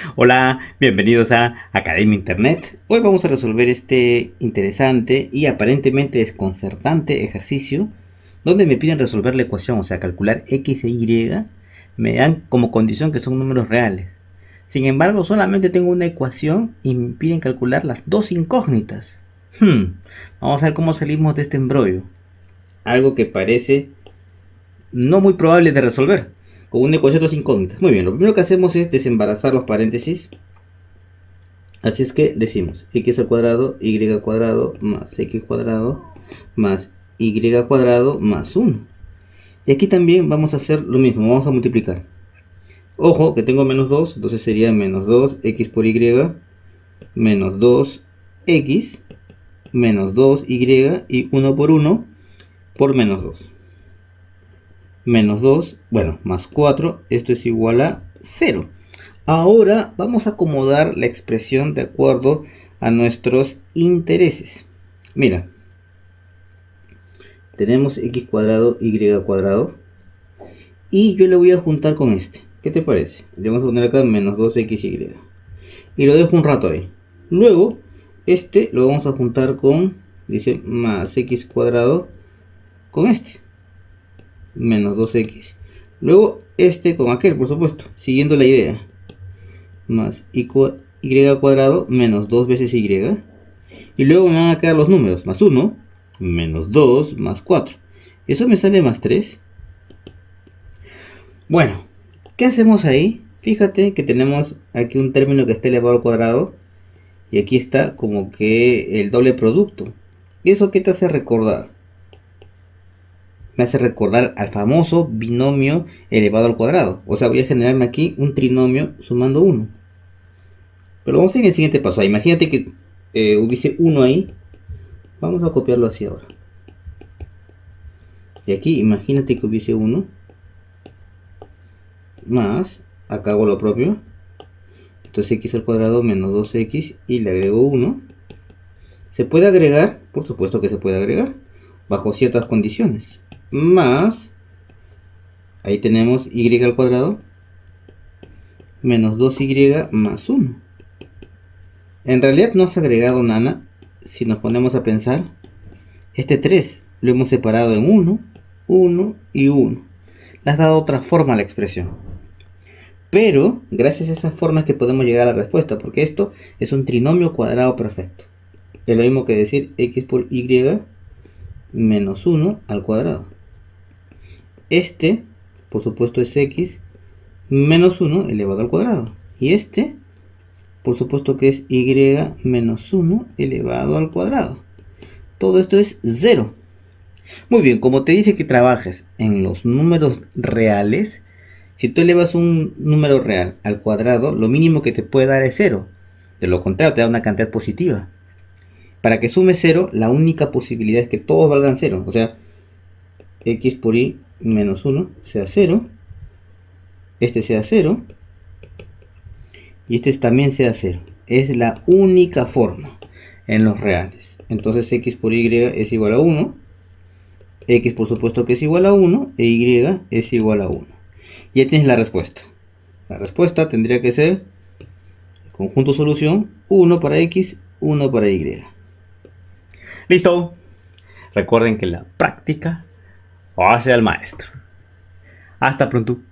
Hola, bienvenidos a Academia Internet. Hoy vamos a resolver este interesante y aparentemente desconcertante ejercicio donde me piden resolver la ecuación, o sea, calcular x e y, me dan como condición que son números reales. Sin embargo, solamente tengo una ecuación y me piden calcular las dos incógnitas. Vamos a ver cómo salimos de este embrollo. Algo que parece no muy probable de resolver, con una ecuación de dos incógnitas. Muy bien, lo primero que hacemos es desembarazar los paréntesis. Así es que decimos x al cuadrado, y cuadrado más x cuadrado más y cuadrado más 1. Y aquí también vamos a hacer lo mismo, vamos a multiplicar. Ojo que tengo menos 2, entonces sería menos 2x por y menos 2x menos 2y y 1 por 1 por menos 2. Menos 2, bueno, más 4, esto es igual a 0. Ahora vamos a acomodar la expresión de acuerdo a nuestros intereses. Mira, tenemos x cuadrado, y cuadrado, y yo le voy a juntar con este. ¿Qué te parece? Le vamos a poner acá menos 2xy. Y lo dejo un rato ahí. Luego, este lo vamos a juntar con, dice, más x cuadrado con este. Menos 2x. Luego, este con aquel, por supuesto, siguiendo la idea. Más y cuadrado menos 2 veces y. Y luego me van a quedar los números. Más 1, menos 2, más 4. Eso me sale más 3. Bueno, ¿qué hacemos ahí? Fíjate que tenemos aquí un término que está elevado al cuadrado. Y aquí está como que el doble producto. ¿Y eso qué te hace recordar? Me hace recordar al famoso binomio elevado al cuadrado. O sea, voy a generarme aquí un trinomio sumando 1. Pero vamos a ir en el siguiente paso. Imagínate que hubiese 1 ahí. Vamos a copiarlo así ahora. Y aquí imagínate que hubiese 1. Más, acá hago lo propio. Entonces x al cuadrado menos 2x y le agrego 1. ¿Se puede agregar? Por supuesto que se puede agregar. Bajo ciertas condiciones. Más, ahí tenemos y al cuadrado menos 2y más 1. En realidad no has agregado nada. Si nos ponemos a pensar, este 3 lo hemos separado en 1, 1 y 1. Le has dado otra forma a la expresión. Pero gracias a esa forma es que podemos llegar a la respuesta, porque esto es un trinomio cuadrado perfecto. Es lo mismo que decir x por y menos 1 al cuadrado. Este, por supuesto, es x menos 1 elevado al cuadrado. Y este, por supuesto que es y menos 1 elevado al cuadrado. Todo esto es 0. Muy bien, como te dice que trabajes en los números reales, si tú elevas un número real al cuadrado, lo mínimo que te puede dar es 0. De lo contrario, te da una cantidad positiva. Para que sume 0, la única posibilidad es que todos valgan 0. O sea, x por y menos 1 sea 0. Este sea 0. Y este también sea 0. Es la única forma en los reales. Entonces x por y es igual a 1. X por supuesto que es igual a 1. E y es igual a 1. Y ya tienes la respuesta. La respuesta tendría que ser conjunto solución 1 para x, 1 para y. Listo. Recuerden que la práctica hace al maestro. Hasta pronto.